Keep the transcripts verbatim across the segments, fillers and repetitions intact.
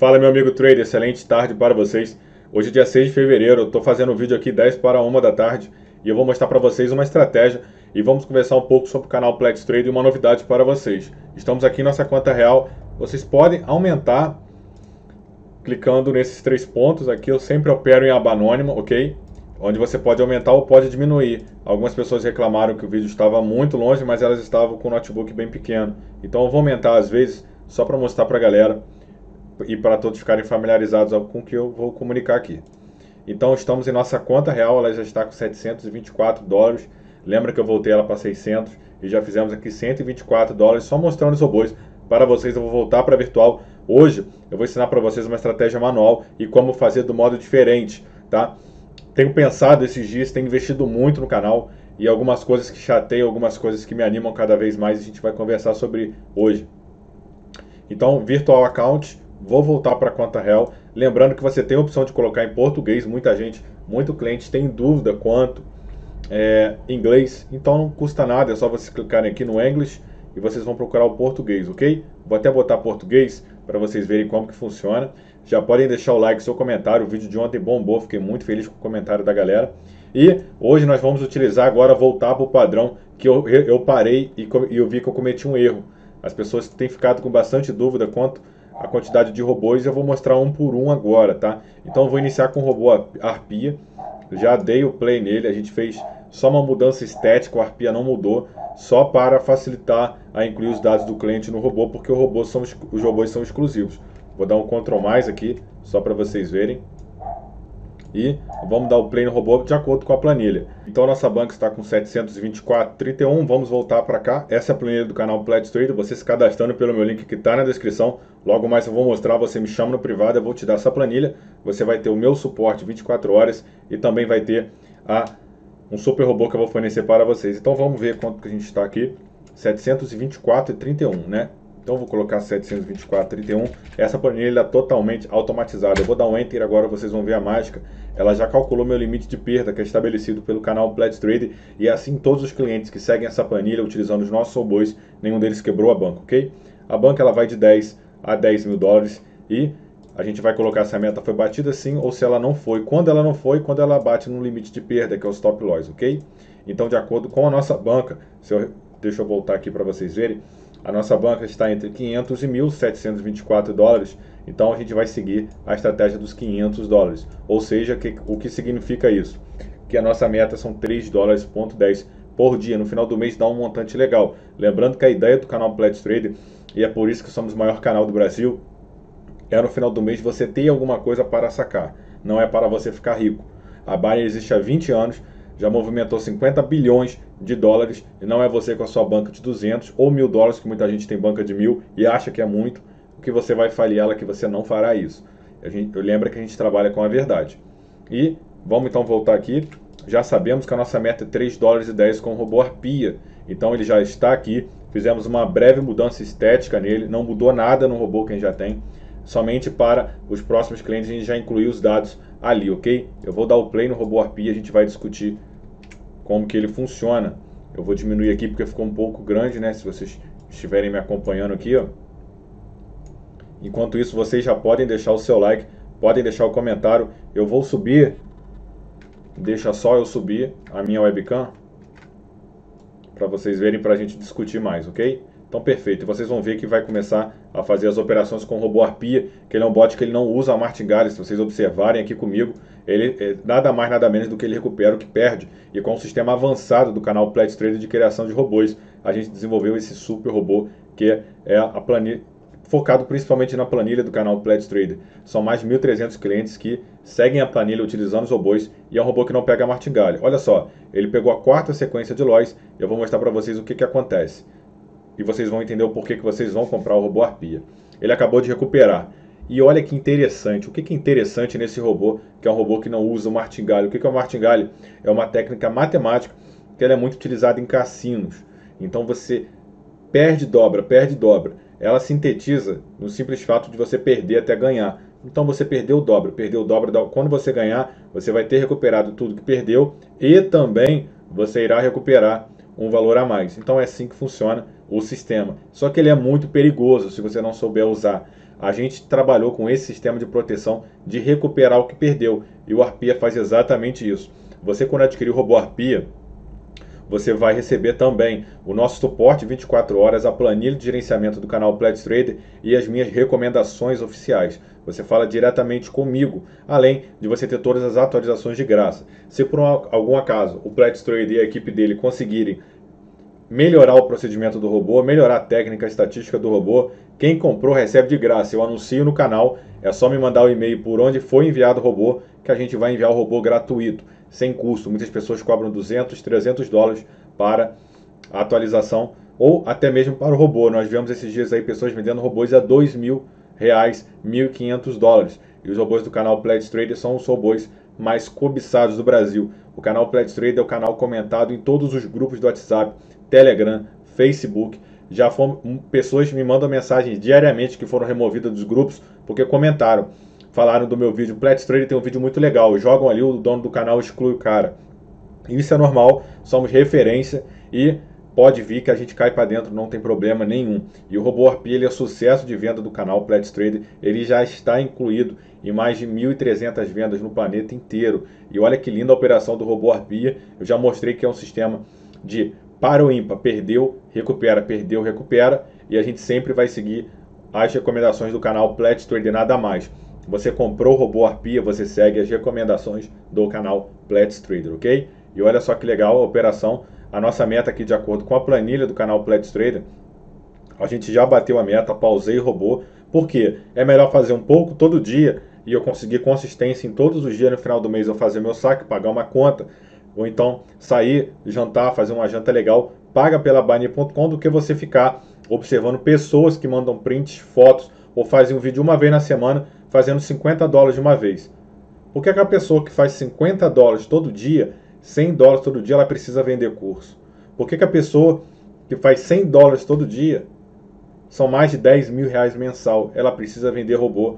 Fala, meu amigo trader, excelente tarde para vocês. Hoje é dia seis de fevereiro, eu estou fazendo um vídeo aqui dez para uma da tarde e eu vou mostrar para vocês uma estratégia e vamos conversar um pouco sobre o canal Plex Trade e uma novidade para vocês. Estamos aqui em nossa conta real, vocês podem aumentar clicando nesses três pontos aqui. Eu sempre opero em aba anônima, ok? Onde você pode aumentar ou pode diminuir. Algumas pessoas reclamaram que o vídeo estava muito longe, mas elas estavam com o notebook bem pequeno. Então eu vou aumentar às vezes só para mostrar para a galera e para todos ficarem familiarizados com o que eu vou comunicar aqui. Então estamos em nossa conta real, ela já está com setecentos e vinte e quatro dólares. Lembra que eu voltei ela para seiscentos e já fizemos aqui cento e vinte e quatro dólares só mostrando os robôs. Para vocês eu vou voltar para a virtual. Hoje eu vou ensinar para vocês uma estratégia manual e como fazer do modo diferente, tá? Tenho pensado esses dias, tenho investido muito no canal e algumas coisas que chateiam, algumas coisas que me animam cada vez mais, a gente vai conversar sobre hoje. Então, virtual account, vou voltar para a conta real. Lembrando que você tem a opção de colocar em português. Muita gente, muito cliente tem dúvida quanto é, inglês. Então não custa nada, é só vocês clicarem aqui no English e vocês vão procurar o português, ok? Vou até botar português para vocês verem como que funciona. Já podem deixar o like, seu comentário. O vídeo de ontem bombou, fiquei muito feliz com o comentário da galera. E hoje nós vamos utilizar agora, voltar para o padrão que eu, eu parei e, e eu vi que eu cometi um erro. As pessoas têm ficado com bastante dúvida quanto a quantidade de robôs. Eu vou mostrar um por um agora, tá? Então eu vou iniciar com o robô Arpia. Já dei o play nele, a gente fez só uma mudança estética, o Arpia não mudou, só para facilitar a incluir os dados do cliente no robô, porque o robô são, os robôs são exclusivos. Vou dar um Ctrl mais aqui, só para vocês verem. E vamos dar o play no robô de acordo com a planilha. Então nossa banca está com setecentos e vinte e quatro vírgula trinta e um, vamos voltar para cá. Essa é a planilha do canal Plex Trade, você se cadastrando pelo meu link que está na descrição. Logo mais eu vou mostrar, você me chama no privado, eu vou te dar essa planilha. Você vai ter o meu suporte vinte e quatro horas e também vai ter a, um super robô que eu vou fornecer para vocês. Então vamos ver quanto que a gente está aqui, setecentos e vinte e quatro vírgula trinta e um, né? Então vou colocar setecentos e vinte e quatro vírgula trinta e um. Essa planilha é totalmente automatizada. Eu vou dar um Enter agora, vocês vão ver a mágica. Ela já calculou meu limite de perda, que é estabelecido pelo canal Plex Trade. E assim todos os clientes que seguem essa planilha utilizando os nossos robôs, nenhum deles quebrou a banca, ok? A banca ela vai de dez a dez mil dólares e a gente vai colocar se a meta foi batida sim ou se ela não foi. Quando ela não foi, quando ela bate no limite de perda, que é o stop loss, ok? Então de acordo com a nossa banca, se eu, deixa eu voltar aqui para vocês verem. A nossa banca está entre quinhentos e mil setecentos e vinte e quatro dólares, então a gente vai seguir a estratégia dos quinhentos dólares. Ou seja, que, o que significa isso? Que a nossa meta são três dólares e dez por dia. No final do mês dá um montante legal. Lembrando que a ideia do canal Plex Trade, e é por isso que somos o maior canal do Brasil, é no final do mês você ter alguma coisa para sacar. Não é para você ficar rico. A Binance existe há vinte anos, já movimentou cinquenta bilhões de dólares e não é você com a sua banca de duzentos ou mil dólares, que muita gente tem banca de mil e acha que é muito, que você vai falir ela, que você não fará isso. A gente, eu lembro que a gente trabalha com a verdade. E vamos então voltar aqui. Já sabemos que a nossa meta é três dólares e dez com o robô Arpia. Então ele já está aqui. Fizemos uma breve mudança estética nele. Não mudou nada no robô que a gente já tem. Somente para os próximos clientes a gente já incluiu os dados ali, ok? Eu vou dar o play no robô Arpia, a gente vai discutir como que ele funciona. Eu vou diminuir aqui porque ficou um pouco grande, né? Se vocês estiverem me acompanhando aqui, ó. Enquanto isso, vocês já podem deixar o seu like, podem deixar o comentário. Eu vou subir, deixa só eu subir a minha webcam para vocês verem, para a gente discutir mais, ok? Então perfeito, vocês vão ver que vai começar a fazer as operações com o robô Arpia, que ele é um bot que ele não usa a martingale. Se vocês observarem aqui comigo, ele é nada mais nada menos do que ele recupera o que perde. E com o sistema avançado do canal Plex Trade de criação de robôs, a gente desenvolveu esse super robô que é a planilha, focado principalmente na planilha do canal Plex Trade. São mais de mil e trezentos clientes que seguem a planilha utilizando os robôs e é um robô que não pega a martingale. Olha só, ele pegou a quarta sequência de loss e eu vou mostrar para vocês o que, que acontece. E vocês vão entender o porquê que vocês vão comprar o robô Arpia. Ele acabou de recuperar. E olha que interessante. O que, que é interessante nesse robô, que é um robô que não usa o martingale? O que, que é o martingale? É uma técnica matemática que ela é muito utilizada em cassinos. Então você perde dobra, perde dobra. Ela sintetiza no simples fato de você perder até ganhar. Então você perdeu o dobro, perdeu o dobro. Quando você ganhar, você vai ter recuperado tudo que perdeu e também você irá recuperar um valor a mais. Então é assim que funciona o sistema. Só que ele é muito perigoso se você não souber usar. a gente trabalhou com esse sistema de proteção de recuperar o que perdeu. E o Arpia faz exatamente isso. Você, quando adquirir o robô Arpia, você vai receber também o nosso suporte vinte e quatro horas, a planilha de gerenciamento do canal Pledge Trader e as minhas recomendações oficiais. Você fala diretamente comigo, além de você ter todas as atualizações de graça. Se por um, algum acaso o Pledge Trader e a equipe dele conseguirem melhorar o procedimento do robô, melhorar a técnica, a estatística do robô, quem comprou recebe de graça. Eu anuncio no canal, é só me mandar o e-mail por onde foi enviado o robô, que a gente vai enviar o robô gratuito, sem custo. Muitas pessoas cobram duzentos, trezentos dólares para a atualização, ou até mesmo para o robô. Nós vemos esses dias aí pessoas vendendo robôs a dois mil reais, mil e quinhentos dólares. E os robôs do canal Pledge Trader são os robôs mais cobiçados do Brasil. O canal Pledge Trader é o canal comentado em todos os grupos do WhatsApp, Telegram, Facebook. Já foram, pessoas me mandam mensagens diariamente que foram removidas dos grupos porque comentaram, falaram do meu vídeo. O Pledge Trader tem um vídeo muito legal, jogam ali, o dono do canal exclui o cara. Isso é normal, somos referência e pode vir que a gente cai para dentro, não tem problema nenhum. E o robô Arpia, ele é sucesso de venda do canal Pledge Trader, ele já está incluído em mais de mil e trezentas vendas no planeta inteiro. E olha que linda a operação do robô Arpia, eu já mostrei que é um sistema de para o ímpar, perdeu, recupera, perdeu, recupera, e a gente sempre vai seguir as recomendações do canal Pledge Trader, nada mais. Você comprou o robô Arpia, você segue as recomendações do canal Pledge Trader, ok? E olha só que legal a operação, a nossa meta aqui de acordo com a planilha do canal Pledge Trader, a gente já bateu a meta, pausei o robô, porque é melhor fazer um pouco todo dia e eu conseguir consistência em todos os dias no final do mês eu fazer meu saque, pagar uma conta, ou então sair, jantar, fazer uma janta legal, paga pela Bani ponto com, do que você ficar observando pessoas que mandam prints, fotos, ou fazem um vídeo uma vez na semana, fazendo cinquenta dólares de uma vez. Por que aquela pessoa que faz cinquenta dólares todo dia, cem dólares todo dia, ela precisa vender curso? Por que, que a pessoa que faz cem dólares todo dia, são mais de dez mil reais mensal, ela precisa vender robô?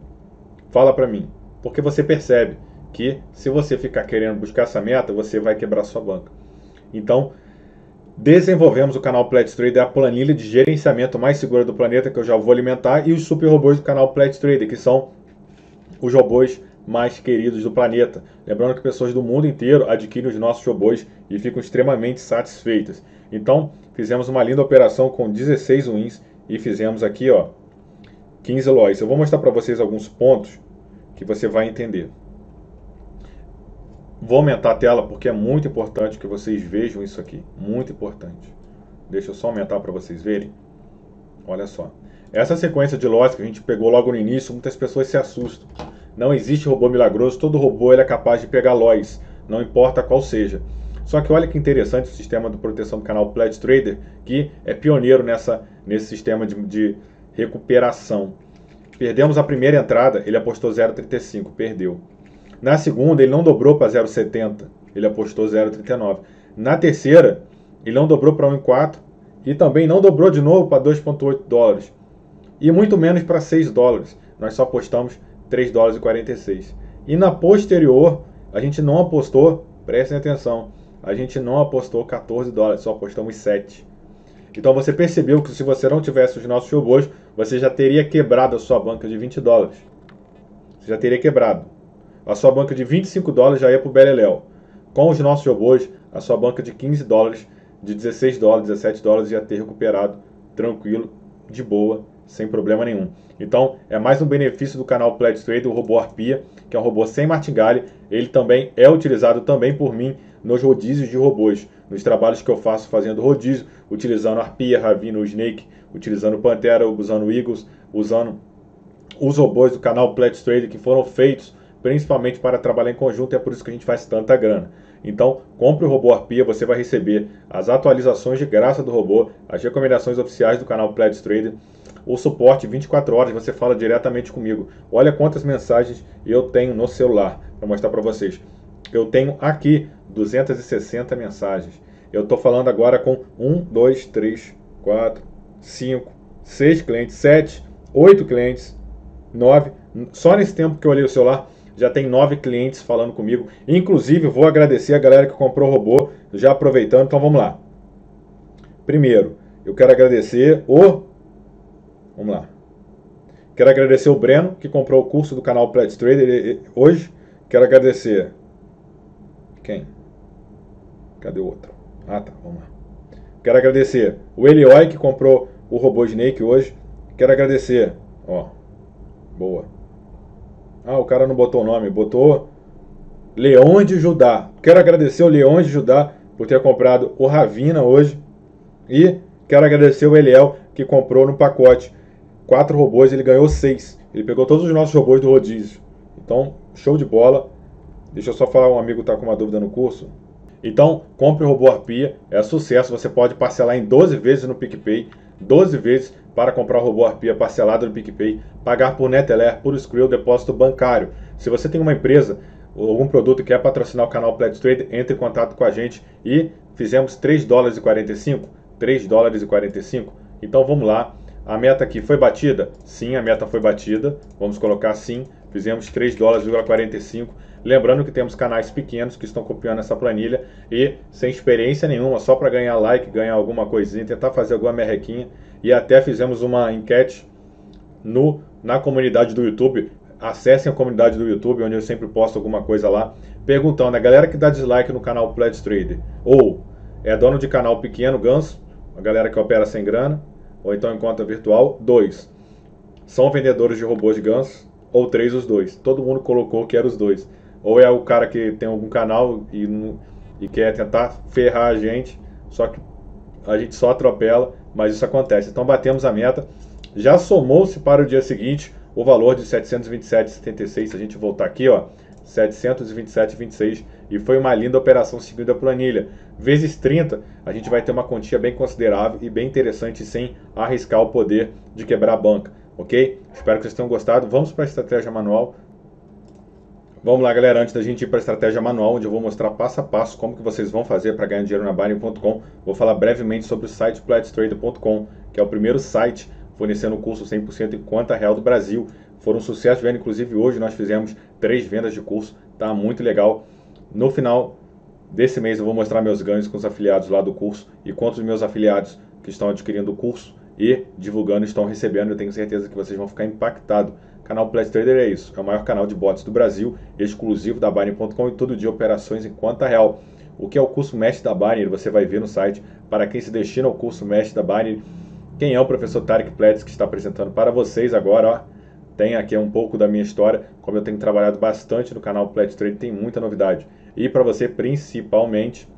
Fala pra mim. Porque você percebe que se você ficar querendo buscar essa meta, você vai quebrar sua banca. Então, desenvolvemos o canal Pledge Trader, a planilha de gerenciamento mais segura do planeta, que eu já vou alimentar, e os super robôs do canal Pledge Trader, que são os robôs mais queridos do planeta. Lembrando que pessoas do mundo inteiro adquirem os nossos robôs e ficam extremamente satisfeitas. Então, fizemos uma linda operação com dezesseis wins e fizemos aqui, ó, quinze lojas. Eu vou mostrar para vocês alguns pontos que você vai entender. Vou aumentar a tela porque é muito importante que vocês vejam isso aqui. Muito importante. Deixa eu só aumentar para vocês verem. Olha só. Essa sequência de lojas que a gente pegou logo no início, muitas pessoas se assustam. Não existe robô milagroso. Todo robô ele é capaz de pegar lojas. Não importa qual seja. Só que olha que interessante o sistema de proteção do canal Pledge Trader, que é pioneiro nessa, nesse sistema de, de recuperação. Perdemos a primeira entrada, ele apostou zero vírgula trinta e cinco, perdeu. Na segunda, ele não dobrou para zero vírgula setenta, ele apostou zero vírgula trinta e nove. Na terceira, ele não dobrou para um vírgula quatro e também não dobrou de novo para dois vírgula oito dólares. E muito menos para seis dólares. Nós só apostamos três dólares e quarenta e seis. E na posterior, a gente não apostou, prestem atenção, a gente não apostou quatorze dólares, só apostamos sete. Então você percebeu que se você não tivesse os nossos robôs, você já teria quebrado a sua banca de vinte dólares. Você já teria quebrado. A sua banca de vinte e cinco dólares já ia para o beleléu. Com os nossos robôs, a sua banca de quinze dólares, de dezesseis dólares, dezessete dólares ia ter recuperado tranquilo, de boa, sem problema nenhum. Então, é mais um benefício do canal Pledge Trader, o robô Arpia, que é um robô sem martingale. Ele também é utilizado também por mim nos rodízios de robôs, nos trabalhos que eu faço fazendo rodízio, utilizando Arpia, Ravino, Snake, utilizando Pantera, usando Eagles, usando os robôs do canal Pledge Trader que foram feitos principalmente para trabalhar em conjunto, é por isso que a gente faz tanta grana. Então, compre o robô Arpia, você vai receber as atualizações de graça do robô, as recomendações oficiais do canal Pledge Trader, o suporte vinte e quatro horas, você fala diretamente comigo. Olha quantas mensagens eu tenho no celular, para mostrar para vocês. Eu tenho aqui duzentas e sessenta mensagens. Eu estou falando agora com um, dois, três, quatro, cinco, seis clientes, sete, oito clientes, nove. Só nesse tempo que eu olhei o celular, já tem nove clientes falando comigo. Inclusive, vou agradecer a galera que comprou o robô, já aproveitando. Então, vamos lá. Primeiro, eu quero agradecer o... Vamos lá. Quero agradecer o Breno, que comprou o curso do canal Pledge Trader hoje. Quero agradecer... Quem? Cadê o outro? Ah, tá, vamos lá. Quero agradecer o Elioi, que comprou o robô Snake hoje. Quero agradecer, ó, boa. Ah, o cara não botou o nome, botou Leão de Judá. Quero agradecer o Leão de Judá por ter comprado o Ravina hoje. E quero agradecer o Eliel, que comprou no pacote quatro robôs, ele ganhou seis. Ele pegou todos os nossos robôs do rodízio. Então, show de bola. Deixa eu só falar, um amigo está com uma dúvida no curso. Então, compre o robô Arpia, é sucesso. Você pode parcelar em doze vezes no PicPay. doze vezes para comprar o robô Arpia parcelado no PicPay. Pagar por Neteller, por Skrill, depósito bancário. Se você tem uma empresa ou algum produto que quer patrocinar o canal Pledge Trader, entre em contato com a gente. E fizemos três dólares e quarenta e cinco. três dólares e quarenta e cinco. Então vamos lá. A meta aqui foi batida? Sim, a meta foi batida. Vamos colocar sim. Fizemos três dólares e quarenta e cinco. Lembrando que temos canais pequenos que estão copiando essa planilha e sem experiência nenhuma, só para ganhar like, ganhar alguma coisinha, tentar fazer alguma merrequinha. E até fizemos uma enquete no, na comunidade do YouTube. Acessem a comunidade do YouTube, onde eu sempre posto alguma coisa lá, perguntando a galera que dá dislike no canal Pledge Trader, ou é dono de canal pequeno, ganso, a galera que opera sem grana, ou então em conta virtual, dois, são vendedores de robôs de ganso, ou três, os dois. Todo mundo colocou que era os dois. Ou é o cara que tem algum canal e, e quer tentar ferrar a gente, só que a gente só atropela, mas isso acontece. Então batemos a meta, já somou-se para o dia seguinte o valor de setecentos e vinte e sete vírgula setenta e seis, se a gente voltar aqui, ó, setecentos e vinte e sete vírgula vinte e seis, e foi uma linda operação seguindo a planilha. Vezes trinta, a gente vai ter uma quantia bem considerável e bem interessante, sem arriscar o poder de quebrar a banca, ok? Espero que vocês tenham gostado. Vamos para a estratégia manual. Vamos lá, galera, antes da gente ir para a estratégia manual, onde eu vou mostrar passo a passo como que vocês vão fazer para ganhar dinheiro na Binance ponto com, vou falar brevemente sobre o site pledge trader ponto com, que é o primeiro site fornecendo o curso cem por cento em conta real do Brasil. Foram um sucesso de venda, inclusive hoje nós fizemos três vendas de curso, tá muito legal. No final desse mês eu vou mostrar meus ganhos com os afiliados lá do curso e quantos meus afiliados que estão adquirindo o curso e divulgando estão recebendo. Eu tenho certeza que vocês vão ficar impactados. O canal Pledge Trader é isso, é o maior canal de bots do Brasil, exclusivo da Binance ponto com e todo dia operações em conta real. O que é o curso Mestre da Binance, você vai ver no site. Para quem se destina ao curso Mestre da Binance, quem é o professor Tarek Pledge que está apresentando para vocês agora, ó. Tem aqui um pouco da minha história, como eu tenho trabalhado bastante no canal Pledge Trader, tem muita novidade. E para você, principalmente,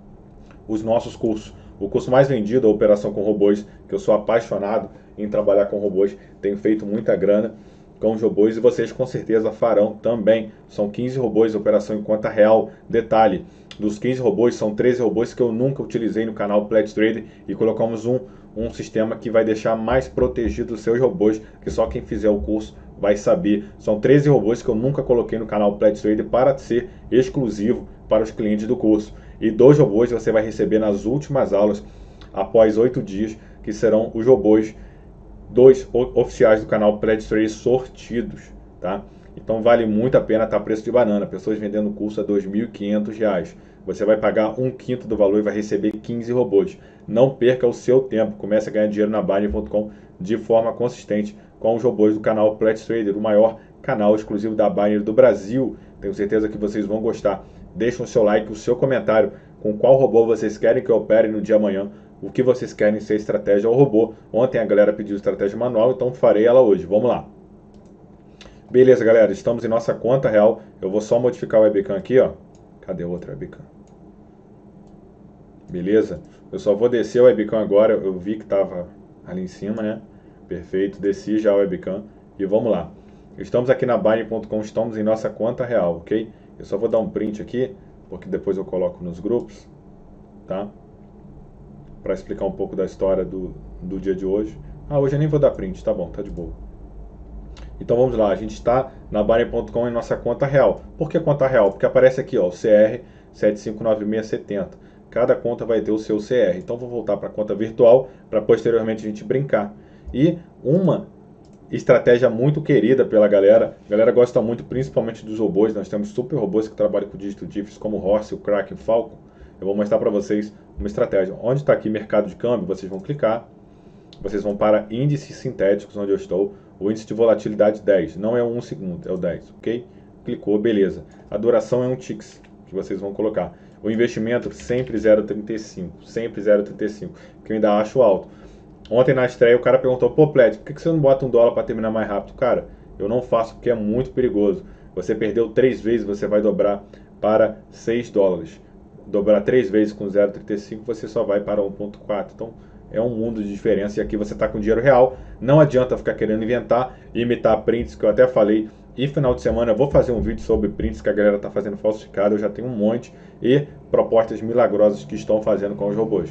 os nossos cursos. O curso mais vendido é a Operação com Robôs, que eu sou apaixonado em trabalhar com robôs, tenho feito muita grana com os robôs e vocês com certeza farão também. São quinze robôs, operação em conta real. Detalhe, dos quinze robôs, são treze robôs que eu nunca utilizei no canal Pledge Trader e colocamos um, um sistema que vai deixar mais protegido os seus robôs, que só quem fizer o curso vai saber. São treze robôs que eu nunca coloquei no canal Pledge Trader para ser exclusivo para os clientes do curso. E dois robôs você vai receber nas últimas aulas, após oito dias, que serão os robôs dois oficiais do canal Pledge Trader sortidos, tá? Então vale muito a pena, tá preço de banana, pessoas vendendo o curso a dois mil e quinhentos reais. Você vai pagar um quinto do valor e vai receber quinze robôs. Não perca o seu tempo, comece a ganhar dinheiro na Binance ponto com de forma consistente com os robôs do canal Pledge Trader, o maior canal exclusivo da Binance do Brasil. Tenho certeza que vocês vão gostar. Deixem o seu like, o seu comentário com qual robô vocês querem que eu opere no dia amanhã, o que vocês querem ser estratégia ou robô. Ontem a galera pediu estratégia manual, então farei ela hoje. Vamos lá. Beleza, galera, estamos em nossa conta real. Eu vou só modificar o webcam aqui, ó. Cadê a outra webcam? Beleza? Eu só vou descer o webcam agora. Eu vi que estava ali em cima, né? Perfeito, desci já o webcam e vamos lá. Estamos aqui na Binance ponto com, estamos em nossa conta real, ok? Eu só vou dar um print aqui, porque depois eu coloco nos grupos, tá? Para explicar um pouco da história do, do dia de hoje. Ah, hoje eu nem vou dar print, tá bom, tá de boa. Então vamos lá, a gente está na Binance ponto com em nossa conta real. Por que conta real? Porque aparece aqui, ó, o C R sete cinco nove seis sete zero. Cada conta vai ter o seu C R. Então vou voltar para a conta virtual, para posteriormente a gente brincar. E uma estratégia muito querida pela galera, a galera gosta muito principalmente dos robôs. Nós temos super robôs que trabalham com dígito difícil, como o Horse, o Kraken, o Falcon. Eu vou mostrar para vocês uma estratégia. Onde está aqui mercado de câmbio, vocês vão clicar, vocês vão para índices sintéticos, onde eu estou, O índice de volatilidade dez, não é um segundo, é o dez, ok? Clicou, beleza. A duração é um ticks que vocês vão colocar. O investimento sempre zero vírgula trinta e cinco, sempre zero vírgula trinta e cinco, que eu ainda acho alto. Ontem na estreia o cara perguntou, pô, Plet, por que você não bota um dólar para terminar mais rápido? Cara, eu não faço porque é muito perigoso. Você perdeu três vezes, você vai dobrar para seis dólares. Dobrar três vezes com zero vírgula trinta e cinco, você só vai para um vírgula quatro. Então, é um mundo de diferença e aqui você está com dinheiro real. Não adianta ficar querendo inventar e imitar prints, que eu até falei. E final de semana eu vou fazer um vídeo sobre prints que a galera está fazendo falsificado. Eu já tenho um monte. E propostas milagrosas que estão fazendo com os robôs.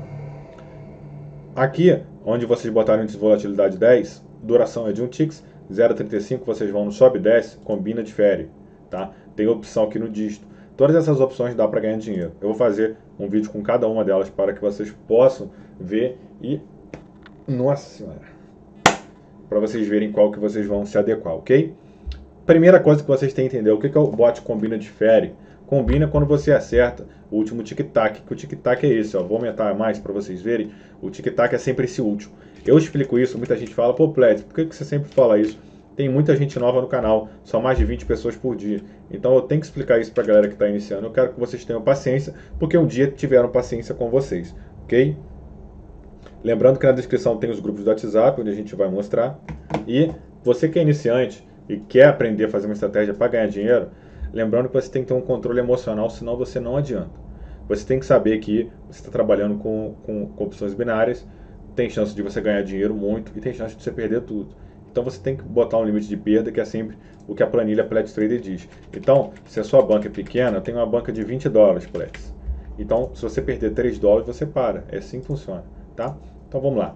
Aqui, onde vocês botaram índice de volatilidade dez, duração é de um ticks, zero vírgula trinta e cinco, vocês vão no sobe e desce, combina, difere. Tá? Tem opção aqui no dígito. Todas essas opções dá para ganhar dinheiro. Eu vou fazer um vídeo com cada uma delas para que vocês possam ver e... Nossa Senhora! Para vocês verem qual que vocês vão se adequar, ok? Primeira coisa que vocês têm que entender, o que, que é o bot combina, difere? Combina quando você acerta o último tic-tac, que o tic-tac é esse, ó. Vou aumentar mais para vocês verem. O tic-tac é sempre esse último. Eu explico isso, muita gente fala, pô, Plet, por que, que você sempre fala isso? Tem muita gente nova no canal, são mais de vinte pessoas por dia. Então eu tenho que explicar isso para a galera que está iniciando. Eu quero que vocês tenham paciência, porque um dia tiveram paciência com vocês, ok? Lembrando que na descrição tem os grupos do WhatsApp, onde a gente vai mostrar. E você que é iniciante e quer aprender a fazer uma estratégia para ganhar dinheiro, lembrando que você tem que ter um controle emocional, senão você não adianta. Você tem que saber que você está trabalhando com, com, com opções binárias, tem chance de você ganhar dinheiro muito e tem chance de você perder tudo. Então você tem que botar um limite de perda, que é sempre o que a planilha Plet Trader diz. Então, se a sua banca é pequena, tem uma banca de vinte dólares, Plets. Então, se você perder três dólares, você para. É assim que funciona, tá? Então vamos lá.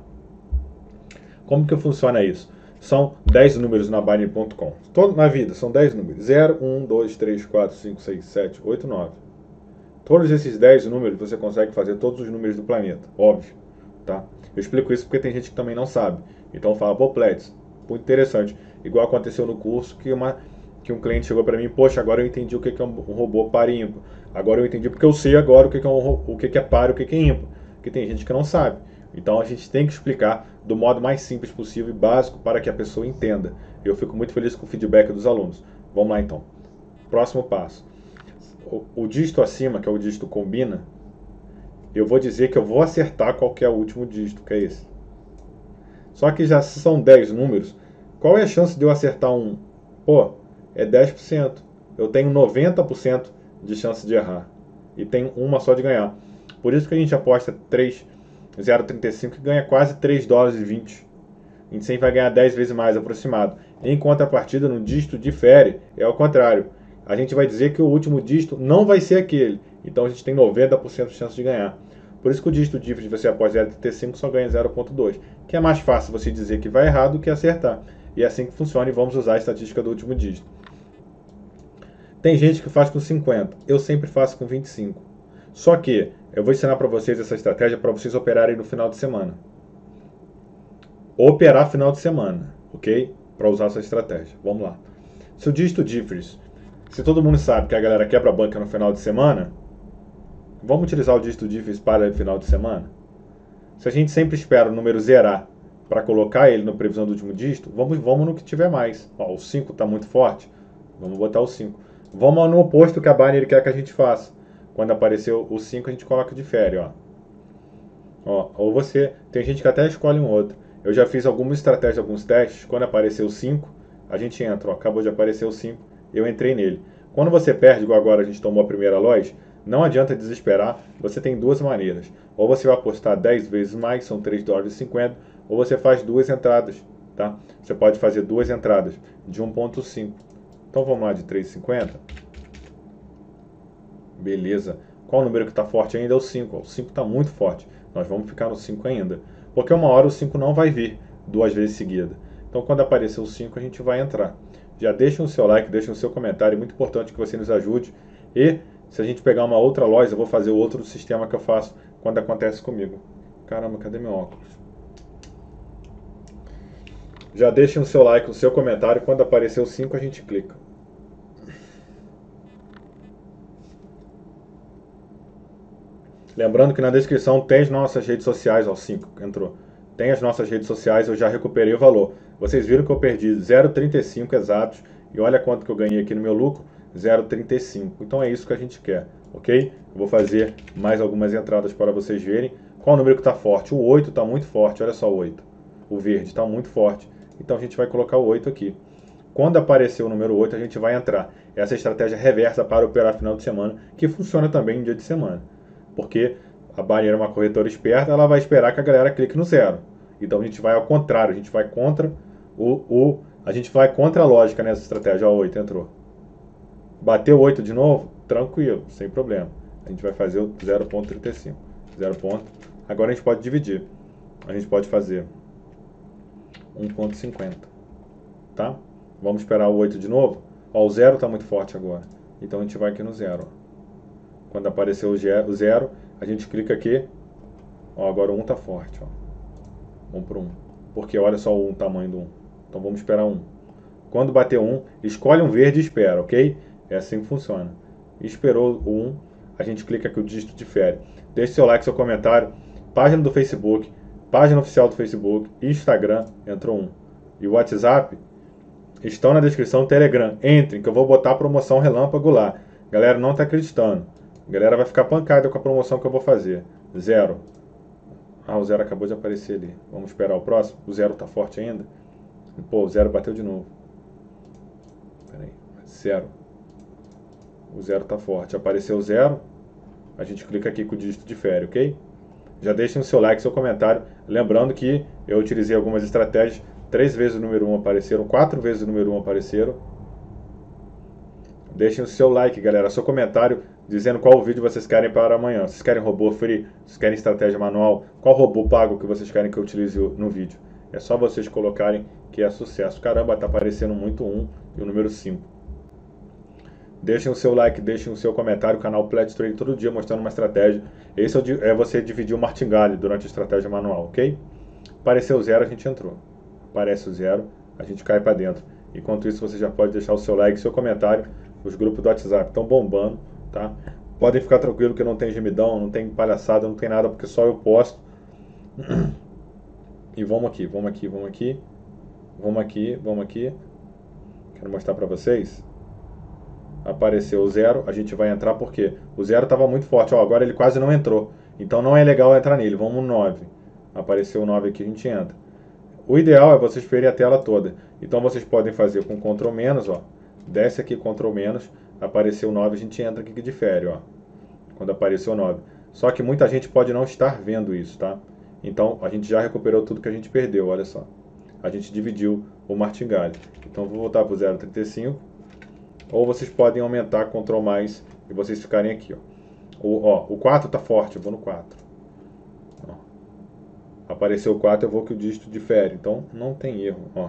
Como que funciona isso? São dez números na Binance ponto com. Na vida, são dez números. zero, um, dois, três, quatro, cinco, seis, sete, oito, nove. Todos esses dez números você consegue fazer todos os números do planeta, óbvio, tá? Eu explico isso porque tem gente que também não sabe. Então fala, pô, Plets, muito interessante. Igual aconteceu no curso que, uma, que um cliente chegou para mim, poxa, agora eu entendi o que é um robô par e ímpar. Agora eu entendi porque eu sei agora o que é, um, o que é par e o que é ímpar. Porque tem gente que não sabe. Então a gente tem que explicar do modo mais simples possível e básico para que a pessoa entenda. Eu fico muito feliz com o feedback dos alunos. Vamos lá então. Próximo passo. O, o dígito acima, que é o dígito combina, eu vou dizer que eu vou acertar qual que é o último dígito, que é esse. Só que já são dez números. Qual é a chance de eu acertar um? Pô, é dez por cento. Eu tenho noventa por cento de chance de errar. E tenho uma só de ganhar. Por isso que a gente aposta três, zero vírgula trinta e cinco e ganha quase três dólares e vinte. A gente sempre vai ganhar dez vezes mais aproximado. Em contrapartida, no dígito difere, é ao contrário. A gente vai dizer que o último dígito não vai ser aquele. Então a gente tem noventa por cento de chance de ganhar. Por isso que o dígito difere, você após zero vírgula trinta e cinco só ganha zero vírgula dois. Que é mais fácil você dizer que vai errar do que acertar. E é assim que funciona e vamos usar a estatística do último dígito. Tem gente que faz com cinquenta. Eu sempre faço com vinte e cinco. Só que eu vou ensinar para vocês essa estratégia para vocês operarem no final de semana. Operar final de semana, ok? Para usar essa estratégia. Vamos lá. Se o dígito differs, se todo mundo sabe que a galera quebra a banca no final de semana, vamos utilizar o dígito differs para o final de semana? Se a gente sempre espera o número zerar para colocar ele na previsão do último dígito, vamos, vamos no que tiver mais. Ó, o cinco está muito forte, vamos botar o cinco. Vamos no oposto que a Binance quer que a gente faça. Quando aparecer o cinco, a gente coloca difere, ó. Ó, ou você, tem gente que até escolhe um outro. Eu já fiz algumas estratégias, alguns testes. Quando apareceu o cinco, a gente entra, ó, acabou de aparecer o cinco, eu entrei nele. Quando você perde, igual agora a gente tomou a primeira loja, não adianta desesperar, você tem duas maneiras. Ou você vai apostar dez vezes mais, são três dólares e cinquenta, ou você faz duas entradas, tá? Você pode fazer duas entradas de um ponto cinco. Então vamos lá de três vírgula cinquenta. Beleza. Qual o número que está forte ainda? É o cinco. O cinco está muito forte. Nós vamos ficar no cinco ainda. Porque uma hora o cinco não vai vir duas vezes seguida. Então quando aparecer o cinco a gente vai entrar. Já deixa o seu like, deixa o seu comentário. É muito importante que você nos ajude. E se a gente pegar uma outra loja, eu vou fazer outro sistema que eu faço quando acontece comigo. Caramba, cadê meu óculos? Já deixem o seu like, o seu comentário. Quando aparecer o cinco a gente clica. Lembrando que na descrição tem as nossas redes sociais, ó, cinco, entrou. tem as nossas redes sociais, eu já recuperei o valor. Vocês viram que eu perdi zero vírgula trinta e cinco exatos, e olha quanto que eu ganhei aqui no meu lucro, zero vírgula trinta e cinco. Então é isso que a gente quer, ok? Eu vou fazer mais algumas entradas para vocês verem. Qual número que está forte? O oito está muito forte, olha só o oito. O verde está muito forte, então a gente vai colocar o oito aqui. Quando aparecer o número oito, a gente vai entrar. Essa é a estratégia reversa para operar final de semana, que funciona também em dia de semana. Porque a Binance é uma corretora esperta, ela vai esperar que a galera clique no zero. Então a gente vai ao contrário, a gente vai contra o, o a gente vai contra a lógica nessa estratégia. Ó, o oito entrou. Bateu oito de novo? Tranquilo, sem problema. A gente vai fazer o zero vírgula trinta e cinco. zero. Agora a gente pode dividir. A gente pode fazer um vírgula cinquenta. Tá? Vamos esperar o oito de novo. Ó, o zero está muito forte agora. Então a gente vai aqui no zero. Ó. Quando aparecer o zero, a gente clica aqui. Ó, agora o um está forte. Ó. Vamos para um. Porque olha só o um, tamanho do um. Então vamos esperar um. Quando bater um, escolhe um verde e espera, ok? É assim que funciona. Esperou o um, a gente clica aqui o dígito difere. Deixe seu like, seu comentário. Página do Facebook, página oficial do Facebook, Instagram, entrou um. E o WhatsApp estão na descrição do Telegram. Entrem que eu vou botar a promoção relâmpago lá. Galera não está acreditando. A galera vai ficar pancada com a promoção que eu vou fazer. Zero. Ah, o zero acabou de aparecer ali. Vamos esperar o próximo. O zero está forte ainda. Pô, o zero bateu de novo. Peraí. Zero. O zero está forte. Apareceu o zero. A gente clica aqui com o dígito difere, ok? Já deixem o seu like, seu comentário. Lembrando que eu utilizei algumas estratégias. Três vezes o número um apareceram. Quatro vezes o número um apareceram. Deixem o seu like, galera. Seu comentário dizendo qual vídeo vocês querem para amanhã. Vocês querem robô free? Vocês querem estratégia manual? Qual robô pago que vocês querem que eu utilize no vídeo? É só vocês colocarem que é sucesso. Caramba, tá aparecendo muito um e o número cinco. Deixem o seu like, deixem o seu comentário. O canal Pledge Trade todo dia mostrando uma estratégia. Esse é você dividir o martingale durante a estratégia manual, ok? Apareceu o zero, a gente entrou. Aparece o zero, a gente cai para dentro. Enquanto isso, você já pode deixar o seu like, seu comentário. Os grupos do WhatsApp estão bombando, tá? Podem ficar tranquilo que não tem gemidão, não tem palhaçada, não tem nada, porque só eu posto. E vamos aqui, vamos aqui, vamos aqui. Vamos aqui, vamos aqui. Quero mostrar para vocês. Apareceu o zero, a gente vai entrar porque o zero estava muito forte. Ó, agora ele quase não entrou. Então não é legal entrar nele. Vamos no nove. Apareceu o nove aqui, a gente entra. O ideal é vocês verem a tela toda. Então vocês podem fazer com Ctrl menos, ó. Desce aqui, Ctrl menos, apareceu o nove, a gente entra aqui que difere, ó. Quando apareceu o nove. Só que muita gente pode não estar vendo isso, tá? Então a gente já recuperou tudo que a gente perdeu, olha só. A gente dividiu o martingale. Então vou voltar para o zero vírgula trinta e cinco. Ou vocês podem aumentar Ctrl mais e vocês ficarem aqui, ó. O, ó, o quatro tá forte, eu vou no quatro. Ó. Apareceu o quatro, eu vou que o dígito difere. Então não tem erro, ó.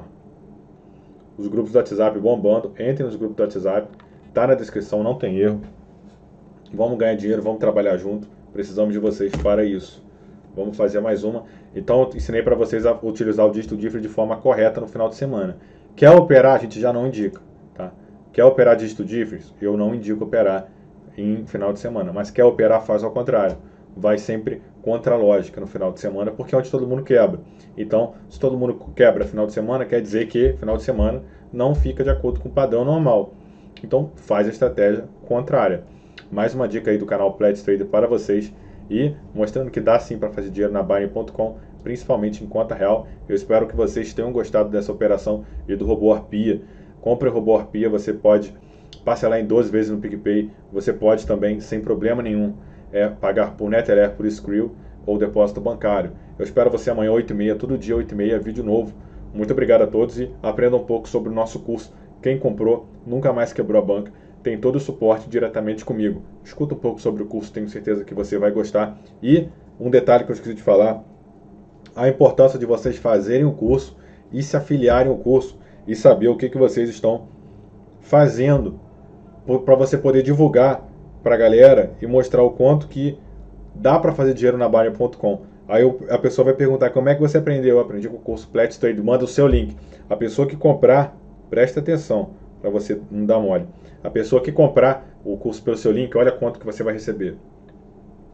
Os grupos do WhatsApp bombando. Entrem nos grupos do WhatsApp. Tá na descrição, não tem erro. Vamos ganhar dinheiro, vamos trabalhar junto. Precisamos de vocês para isso. Vamos fazer mais uma. Então eu ensinei para vocês a utilizar o dígito differ de forma correta no final de semana. Quer operar, a gente já não indica, tá? Quer operar dígito differ? Eu não indico operar em final de semana. Mas quer operar, faz ao contrário. Vai sempre contra a lógica no final de semana, porque é onde todo mundo quebra. Então, se todo mundo quebra final de semana, quer dizer que final de semana não fica de acordo com o padrão normal. Então, faz a estratégia contrária. Mais uma dica aí do canal Pledge Trader para vocês e mostrando que dá sim para fazer dinheiro na Binance ponto com, principalmente em conta real. Eu espero que vocês tenham gostado dessa operação e do robô Arpia. Compre o robô Arpia, você pode parcelar em doze vezes no PicPay. Você pode também, sem problema nenhum, é pagar por Neteller, por Skrill ou depósito bancário. Eu espero você amanhã oito e meia, todo dia oito e meia, vídeo novo. Muito obrigado a todos e aprenda um pouco sobre o nosso curso. Quem comprou nunca mais quebrou a banca. Tem todo o suporte diretamente comigo. Escuta um pouco sobre o curso, tenho certeza que você vai gostar. E um detalhe que eu esqueci de falar, a importância de vocês fazerem o curso e se afiliarem ao curso e saber o que, que vocês estão fazendo para você poder divulgar para a galera e mostrar o quanto que dá para fazer dinheiro na Binance ponto com. Aí a pessoa vai perguntar como é que você aprendeu. Eu aprendi com o curso Pledge Trade, manda o seu link. A pessoa que comprar, presta atenção para você não dar mole. A pessoa que comprar o curso pelo seu link, olha quanto que você vai receber.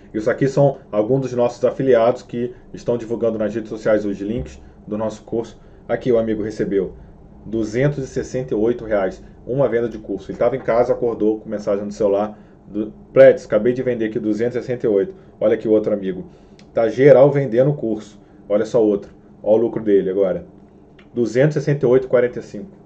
Isso aqui são alguns dos nossos afiliados que estão divulgando nas redes sociais os links do nosso curso. Aqui o amigo recebeu duzentos e sessenta e oito reais, uma venda de curso. Ele estava em casa, acordou com mensagem no celular. Do, Pletis, acabei de vender aqui duzentos e sessenta e oito. Olha aqui outro amigo. Tá geral vendendo o curso. Olha só outro. Olha o lucro dele agora. duzentos e sessenta e oito reais e quarenta e cinco centavos.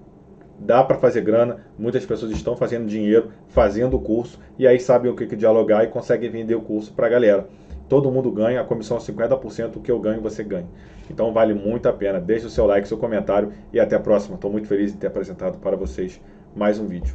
Dá para fazer grana, muitas pessoas estão fazendo dinheiro, fazendo o curso, e aí sabem o que, que dialogar e conseguem vender o curso para a galera. Todo mundo ganha, a comissão é cinquenta por cento, o que eu ganho você ganha. Então vale muito a pena. Deixe o seu like, seu comentário e até a próxima. Estou muito feliz de ter apresentado para vocês mais um vídeo.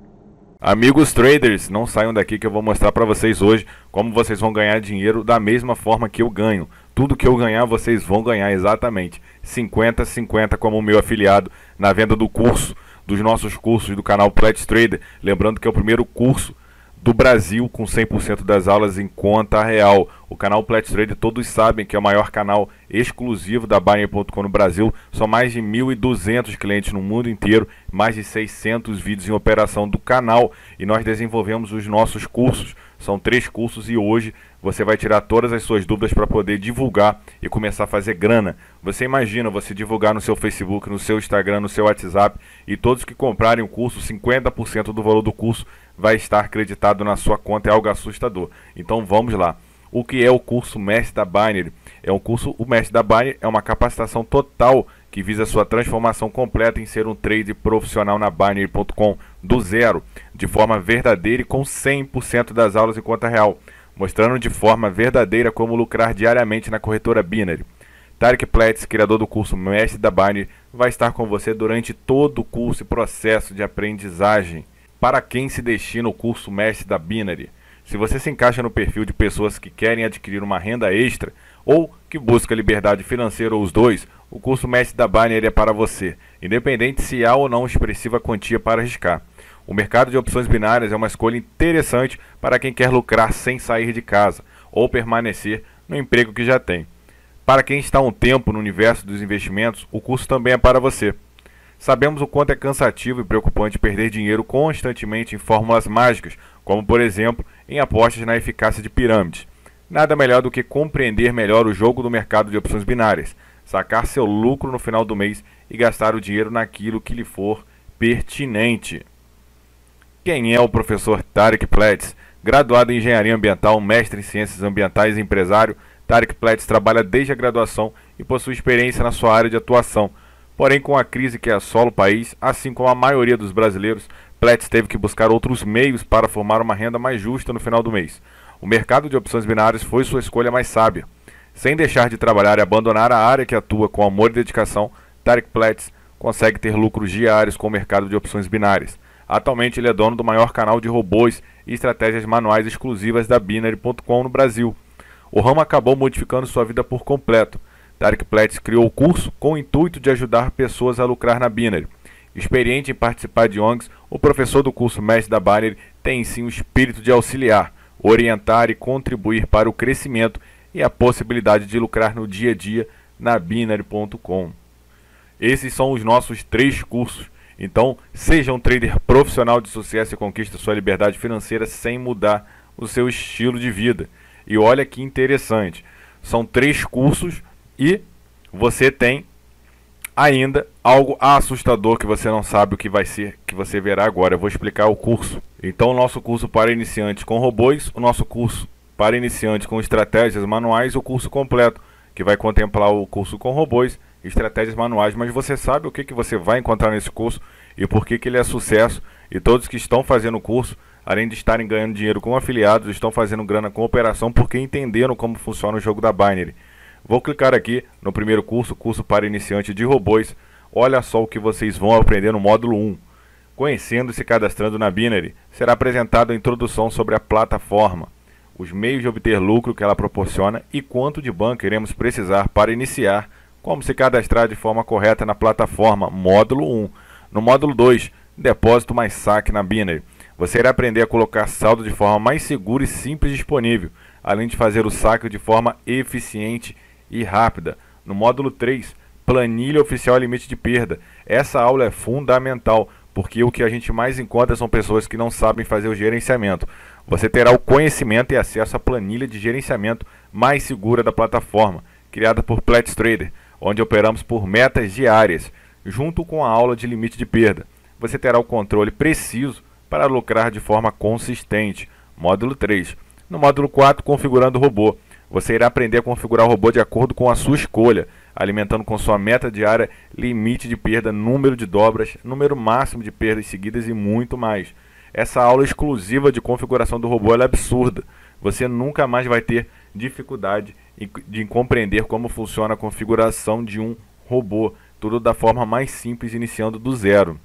Amigos traders, não saiam daqui que eu vou mostrar para vocês hoje como vocês vão ganhar dinheiro da mesma forma que eu ganho. Tudo que eu ganhar, vocês vão ganhar exatamente cinquenta a cinquenta como o meu afiliado na venda do curso, dos nossos cursos do canal Pletis Trader. Lembrando que é o primeiro curso do Brasil com cem por cento das aulas em conta real. O canal Pletis Trader, todos sabem que é o maior canal exclusivo da Binary ponto com no Brasil. São mais de mil e duzentos clientes no mundo inteiro, mais de seiscentos vídeos em operação do canal, e nós desenvolvemos os nossos cursos. São três cursos e hoje você vai tirar todas as suas dúvidas para poder divulgar e começar a fazer grana. Você imagina você divulgar no seu Facebook, no seu Instagram, no seu WhatsApp, e todos que comprarem o curso, cinquenta por cento do valor do curso vai estar creditado na sua conta. É algo assustador. Então vamos lá. O que é o curso Mestre da Binary? É um curso, o Mestre da Binary é uma capacitação total que visa a sua transformação completa em ser um trader profissional na Binary ponto com do zero, de forma verdadeira e com cem por cento das aulas em conta real, mostrando de forma verdadeira como lucrar diariamente na corretora Binary. Tarek Pletis, criador do curso Mestre da Binary, vai estar com você durante todo o curso e processo de aprendizagem. Para quem se destina o curso Mestre da Binary? Se você se encaixa no perfil de pessoas que querem adquirir uma renda extra ou que busca liberdade financeira ou os dois, o curso Mestre da Binary é para você, independente se há ou não expressiva quantia para arriscar. O mercado de opções binárias é uma escolha interessante para quem quer lucrar sem sair de casa ou permanecer no emprego que já tem. Para quem está há um tempo no universo dos investimentos, o curso também é para você. Sabemos o quanto é cansativo e preocupante perder dinheiro constantemente em fórmulas mágicas, como por exemplo em apostas na eficácia de pirâmides. Nada melhor do que compreender melhor o jogo do mercado de opções binárias, sacar seu lucro no final do mês e gastar o dinheiro naquilo que lhe for pertinente. Quem é o professor Tarek Pletis? Graduado em Engenharia Ambiental, mestre em Ciências Ambientais e empresário, Tarek Pletis trabalha desde a graduação e possui experiência na sua área de atuação. Porém, com a crise que assola o país, assim como a maioria dos brasileiros, Pletis teve que buscar outros meios para formar uma renda mais justa no final do mês. O mercado de opções binárias foi sua escolha mais sábia. Sem deixar de trabalhar e abandonar a área que atua com amor e dedicação, Tarek Pletis consegue ter lucros diários com o mercado de opções binárias. Atualmente ele é dono do maior canal de robôs e estratégias manuais exclusivas da Binary ponto com no Brasil. O ramo acabou modificando sua vida por completo. Tarek Pletis criou o curso com o intuito de ajudar pessoas a lucrar na Binary. Experiente em participar de O N Gs, o professor do curso Mestre da Binary tem em si um espírito de auxiliar, orientar e contribuir para o crescimento e a possibilidade de lucrar no dia a dia na Binary ponto com. Esses são os nossos três cursos. Então, seja um trader profissional de sucesso e conquista sua liberdade financeira sem mudar o seu estilo de vida. E olha que interessante, são três cursos e você tem ainda algo assustador que você não sabe o que vai ser, que você verá agora. Eu vou explicar o curso. Então, o nosso curso para iniciantes com robôs, o nosso curso para iniciantes com estratégias manuais, o curso completo, que vai contemplar o curso com robôs, estratégias manuais. Mas você sabe o que, que você vai encontrar nesse curso e por que, que ele é sucesso. E todos que estão fazendo o curso, além de estarem ganhando dinheiro com afiliados, estão fazendo grana com operação porque entenderam como funciona o jogo da Binary. Vou clicar aqui no primeiro curso, curso para iniciante de robôs. Olha só o que vocês vão aprender no módulo um. Conhecendo e se cadastrando na Binary, será apresentada a introdução sobre a plataforma, os meios de obter lucro que ela proporciona e quanto de banco iremos precisar para iniciar, como se cadastrar de forma correta na plataforma, módulo um. No módulo dois, depósito mais saque na Binary. Você irá aprender a colocar saldo de forma mais segura e simples disponível, além de fazer o saque de forma eficiente e rápida. No módulo três, planilha oficial e limite de perda. Essa aula é fundamental, porque o que a gente mais encontra são pessoas que não sabem fazer o gerenciamento. Você terá o conhecimento e acesso à planilha de gerenciamento mais segura da plataforma, criada por Plat Trader, onde operamos por metas diárias, junto com a aula de limite de perda. Você terá o controle preciso para lucrar de forma consistente. Módulo três. No módulo quatro, configurando o robô. Você irá aprender a configurar o robô de acordo com a sua escolha, alimentando com sua meta diária, limite de perda, número de dobras, número máximo de perdas seguidas e muito mais. Essa aula exclusiva de configuração do robô é absurda. Você nunca mais vai ter dificuldade de compreender como funciona a configuração de um robô, tudo da forma mais simples, iniciando do zero.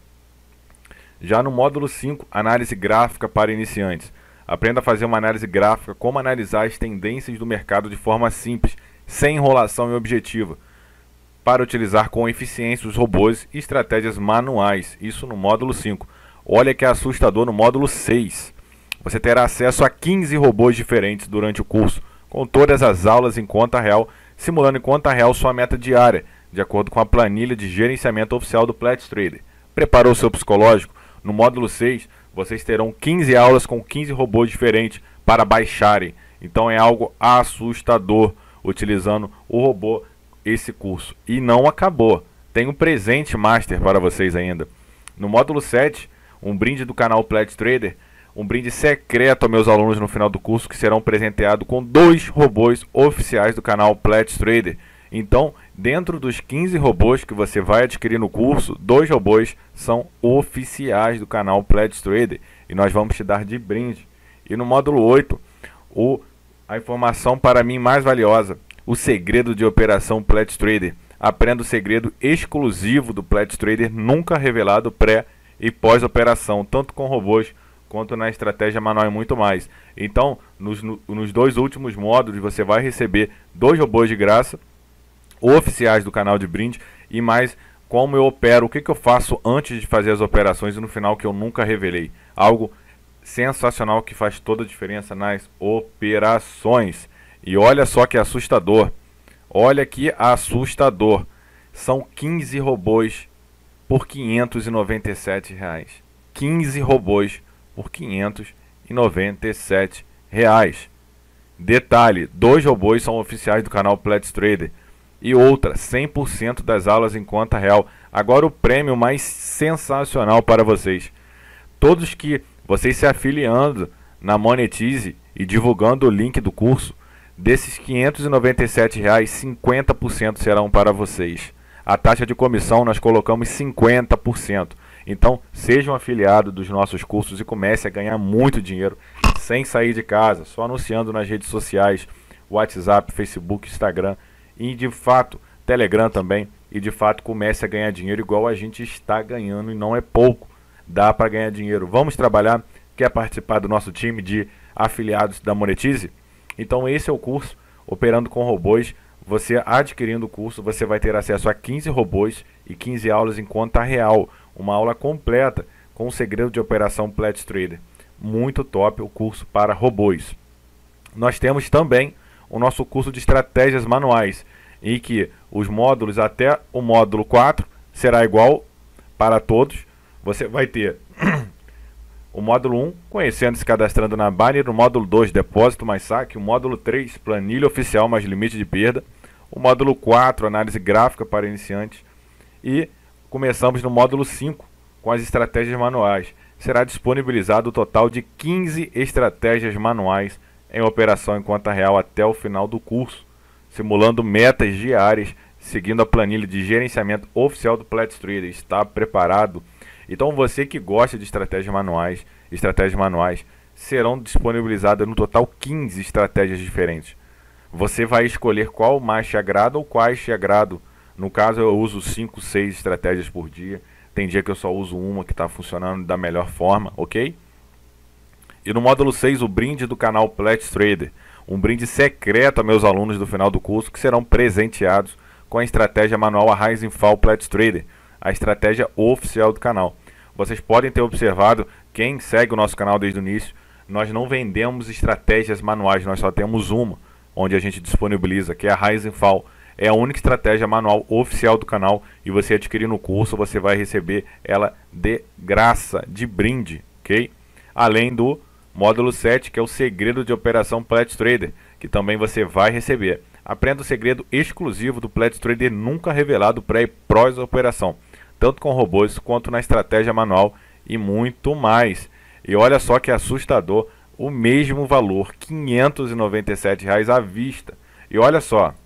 Já no módulo cinco, análise gráfica para iniciantes. Aprenda a fazer uma análise gráfica, como analisar as tendências do mercado de forma simples, sem enrolação e objetiva, para utilizar com eficiência os robôs e estratégias manuais. Isso no módulo cinco. Olha que é assustador no módulo seis. Você terá acesso a quinze robôs diferentes durante o curso, com todas as aulas em conta real, simulando em conta real sua meta diária, de acordo com a planilha de gerenciamento oficial do Plat Trader. Preparou seu psicológico? No módulo seis, vocês terão quinze aulas com quinze robôs diferentes para baixarem. Então é algo assustador utilizando o robô esse curso. E não acabou. Tem um presente master para vocês ainda. No módulo sete, um brinde do canal Plat Trader, um brinde secreto aos meus alunos no final do curso, que serão presenteados com dois robôs oficiais do canal Plat Trader. Então, dentro dos quinze robôs que você vai adquirir no curso, dois robôs são oficiais do canal Plat Trader e nós vamos te dar de brinde. E no módulo oito, o, a informação para mim mais valiosa, o segredo de operação Plat Trader. Aprenda o segredo exclusivo do Plat Trader, nunca revelado pré e pós-operação, tanto com robôs quanto na estratégia manual e muito mais. Então, nos, nos dois últimos módulos, você vai receber dois robôs de graça, oficiais do canal de brinde, e mais como eu opero, o que, que eu faço antes de fazer as operações e no final, que eu nunca revelei. Algo sensacional que faz toda a diferença nas operações. E olha só que assustador. Olha que assustador. São quinze robôs por quinhentos e noventa e sete reais. quinze robôs por quinhentos e noventa e sete reais. Detalhe, dois robôs são oficiais do canal Plat Trader. E outra, cem por cento das aulas em conta real. Agora o prêmio mais sensacional para vocês. Todos que vocês se afiliando na Monetize e divulgando o link do curso, desses quinhentos e noventa e sete reais, cinquenta por cento serão para vocês. A taxa de comissão nós colocamos cinquenta por cento. Então sejam afiliados dos nossos cursos e comece a ganhar muito dinheiro sem sair de casa, só anunciando nas redes sociais, WhatsApp, Facebook, Instagram e de fato Telegram também, e de fato comece a ganhar dinheiro igual a gente está ganhando, e não é pouco, dá para ganhar dinheiro. Vamos trabalhar? Quer participar do nosso time de afiliados da Monetize? Então esse é o curso Operando com Robôs. Você adquirindo o curso, você vai ter acesso a quinze robôs e quinze aulas em conta real, uma aula completa com o segredo de operação Plat Trader. Muito top o curso para robôs. Nós temos também o nosso curso de estratégias manuais, em que os módulos até o módulo quatro será igual para todos. Você vai ter o módulo um, conhecendo e se cadastrando na Binance, o módulo dois, depósito mais saque, o módulo três, planilha oficial mais limite de perda, o módulo quatro, análise gráfica para iniciantes, e começamos no módulo cinco, com as estratégias manuais. Será disponibilizado o total de quinze estratégias manuais em operação em conta real até o final do curso, simulando metas diárias, seguindo a planilha de gerenciamento oficial do Plat Trader. Está preparado? Então você que gosta de estratégias manuais, estratégias manuais serão disponibilizadas no total quinze estratégias diferentes. Você vai escolher qual mais te agrada ou quais te agradam. No caso eu uso cinco, seis estratégias por dia. Tem dia que eu só uso uma que está funcionando da melhor forma, ok? E no módulo seis, o brinde do canal Plat Trader. Um brinde secreto a meus alunos do final do curso, que serão presenteados com a estratégia manual a Rising Fall Plat Trader, a estratégia oficial do canal. Vocês podem ter observado, quem segue o nosso canal desde o início, nós não vendemos estratégias manuais, nós só temos uma, onde a gente disponibiliza, que é a Rising Fall. É a única estratégia manual oficial do canal, e você adquirir no curso, você vai receber ela de graça, de brinde, ok? Além do Módulo sete, que é o segredo de operação Pledge Trader, que também você vai receber. Aprenda o segredo exclusivo do Pledge Trader nunca revelado pré e pós-operação, tanto com robôs quanto na estratégia manual e muito mais. E olha só que assustador, o mesmo valor, quinhentos e noventa e sete reais à vista. E olha só,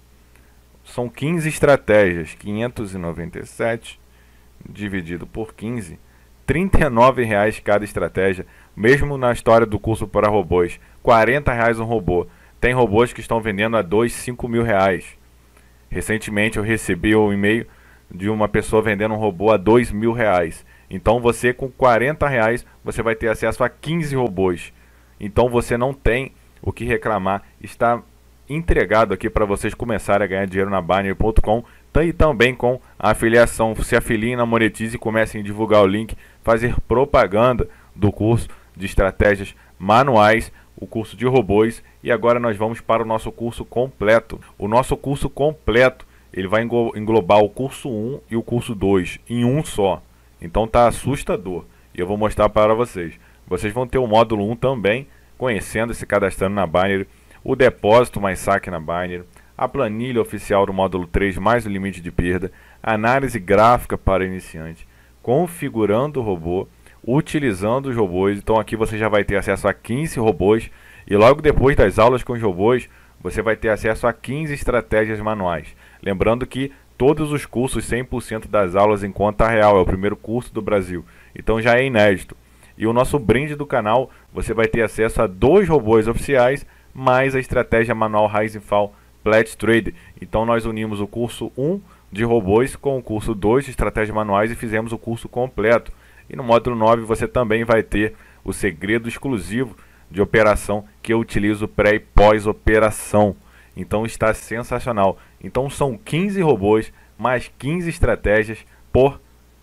são quinze estratégias, quinhentos e noventa e sete dividido por quinze, trinta e nove reais cada estratégia. Mesmo na história do curso para robôs, quarenta reais um robô. Tem robôs que estão vendendo a dois, cinco mil reais. Recentemente eu recebi um e-mail de uma pessoa vendendo um robô a dois mil reais. Então você com quarenta reais você vai ter acesso a quinze robôs. Então você não tem o que reclamar. Está entregado aqui para vocês começarem a ganhar dinheiro na Binary ponto com e também com a afiliação. Se afiliem na Monetize e comecem a divulgar o link, fazer propaganda do curso de estratégias manuais, o curso de robôs. E agora nós vamos para o nosso curso completo. O nosso curso completo, ele vai englobar o curso um e o curso dois em um só. Então tá assustador. E eu vou mostrar para vocês. Vocês vão ter o módulo um também, conhecendo e se cadastrando na Binary, o depósito mais saque na Binary, a planilha oficial do módulo três mais o limite de perda, análise gráfica para iniciante, configurando o robô, utilizando os robôs. Então aqui você já vai ter acesso a quinze robôs e logo depois das aulas com os robôs você vai ter acesso a quinze estratégias manuais. Lembrando que todos os cursos, cem por cento das aulas em conta real, é o primeiro curso do Brasil, então já é inédito. E o nosso brinde do canal, você vai ter acesso a dois robôs oficiais mais a estratégia manual Rise and Fall Pledge Trader. Então nós unimos o curso um de robôs com o curso dois de estratégias manuais e fizemos o curso completo. E no módulo nove você também vai ter o segredo exclusivo de operação que eu utilizo pré e pós-operação. Então está sensacional. Então são quinze robôs mais quinze estratégias por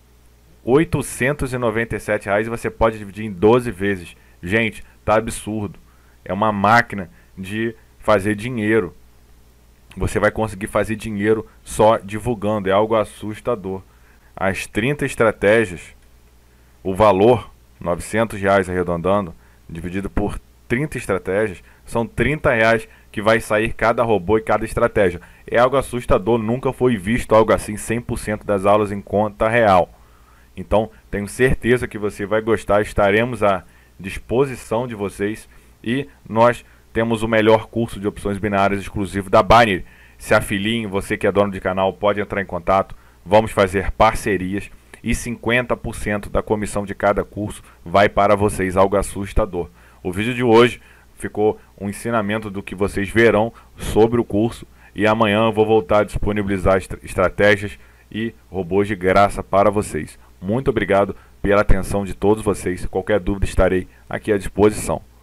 oitocentos e noventa e sete reais e você pode dividir em doze vezes. Gente, tá absurdo. É uma máquina de fazer dinheiro. Você vai conseguir fazer dinheiro só divulgando. É algo assustador. As trinta estratégias, o valor, novecentos reais arredondando, dividido por trinta estratégias, são trinta reais que vai sair cada robô e cada estratégia. É algo assustador, nunca foi visto algo assim, cem por cento das aulas em conta real. Então, tenho certeza que você vai gostar, estaremos à disposição de vocês e nós temos o melhor curso de opções binárias exclusivo da Binary. Se afiliem, você que é dono de canal pode entrar em contato, vamos fazer parcerias e cinquenta por cento da comissão de cada curso vai para vocês, algo assustador. O vídeo de hoje ficou um ensinamento do que vocês verão sobre o curso e amanhã eu vou voltar a disponibilizar est- estratégias e robôs de graça para vocês. Muito obrigado pela atenção de todos vocês. Qualquer dúvida estarei aqui à disposição.